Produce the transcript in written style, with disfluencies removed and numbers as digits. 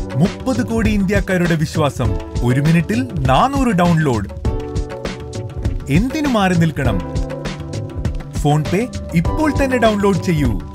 30 കോടി ഇന്ത്യക്കാരുടെ വിശ്വാസം. 1 മിനിറ്റിൽ 400 ഡൗൺലോഡ്. എന്തിനു മാറി നിൽക്കണം? ഫോൺ പേ ഇപ്പോൾ തന്നെ ഡൗൺലോഡ് ചെയ്യൂ.